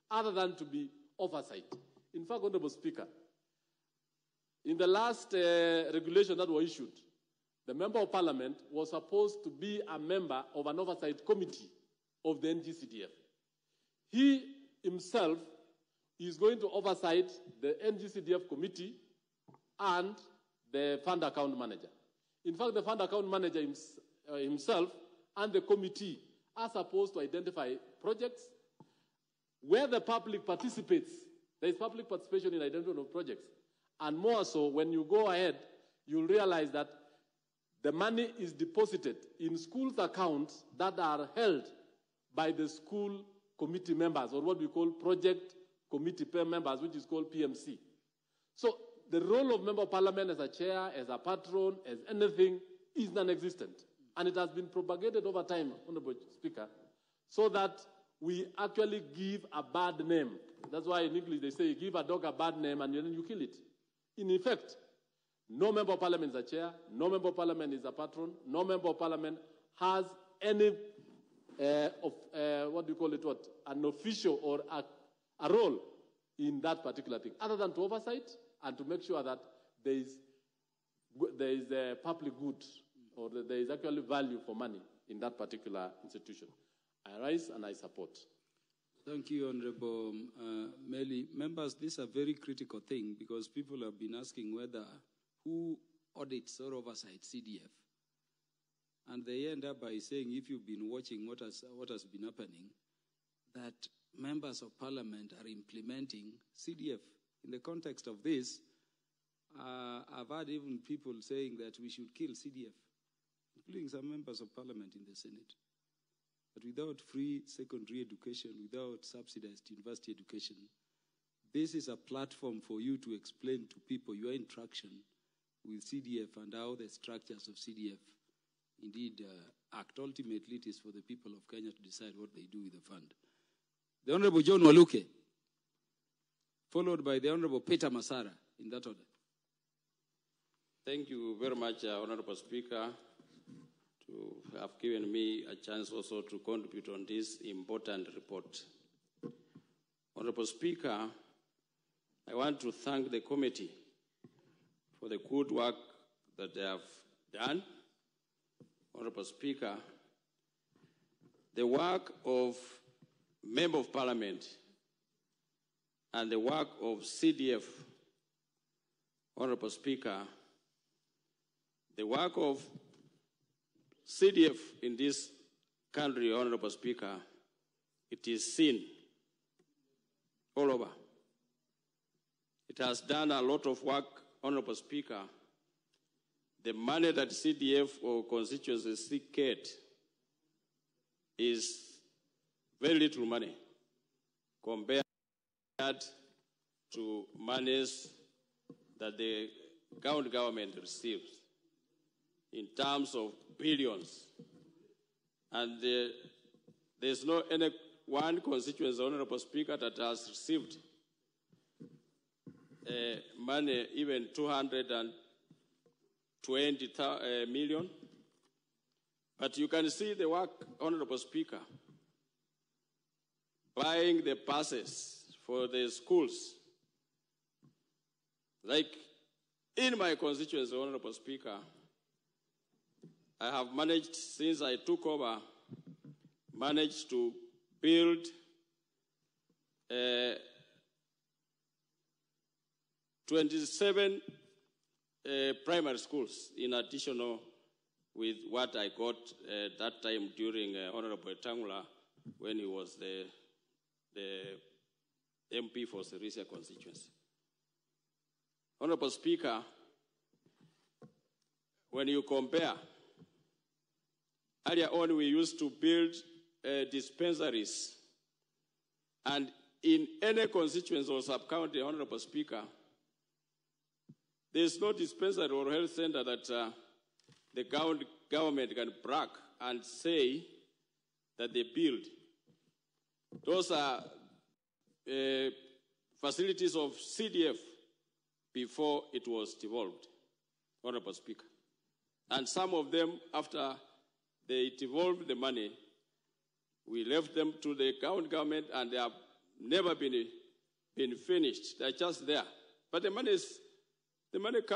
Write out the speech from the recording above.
other than to be oversight. In fact, Honorable Speaker, in the last regulation that was issued, the Member of Parliament was supposed to be a member of an oversight committee of the NGCDF. He himself is going to oversight the NGCDF committee and the fund account manager. In fact, the fund account manager himself and the committee are supposed to identify projects where the public participates. There is public participation in identifying of projects. And more so, when you go ahead, you'll realize that the money is deposited in schools' accounts that are held by the school committee members, or what we call project committee members, which is called PMC. So the role of Member of Parliament as a chair, as a patron, as anything, is non-existent. And it has been propagated over time, Honorable Speaker, so that we actually give a bad name. That's why in English they say, you give a dog a bad name and then you kill it. In effect, no Member of Parliament is a chair, no Member of Parliament is a patron, no Member of Parliament has any, what do you call it, an official or a role in that particular thing, other than to oversight and to make sure that there is a public good, or that there is actually value for money in that particular institution. I rise and I support. Thank you, Honorable Meli. Members, this is a very critical thing because people have been asking who audits or oversights CDF. And they end up by saying, if you've been watching what has been happening, that members of parliament are implementing CDF. In the context of this, I've heard even people saying that we should kill CDF, including some members of parliament in the Senate. But without free secondary education, without subsidized university education, this is a platform for you to explain to people your interaction with CDF and how the structures of CDF indeed act. Ultimately, it is for the people of Kenya to decide what they do with the fund. The Honorable John Waluke, followed by the Honorable Peter Masara, in that order. Thank you very much, Honorable Speaker, to have given me a chance also to contribute on this important report. Honorable Speaker, I want to thank the committee for the good work that they have done. Honorable Speaker, the work of Member of Parliament and the work of CDF, Honorable Speaker, the work of CDF in this country, Honorable Speaker, it is seen all over. It has done a lot of work, Honorable Speaker. The money that CDF or constituencies get is very little money compared to monies that the county government receives in terms of billions. And there's no any one constituency, Honorable Speaker, that has received money, even 220 million. But you can see the work, Honorable Speaker, buying the buses for the schools. Like in my constituency, Honorable Speaker, I have managed, since I took over, managed to build 27 primary schools, in addition with what I got that time during Honorable Tangula when he was the MP for Sirisia constituency. Honorable Speaker, when you compare, earlier on we used to build dispensaries, and in any constituency or sub-county, Honorable Speaker, there's no dispensary or health center that the government can brag and say that they build. Those are facilities of CDF before it was devolved, Honorable Speaker. And some of them, after they devolved the money, we left them to the county government, and they have never been finished. They're just there. But the money comes.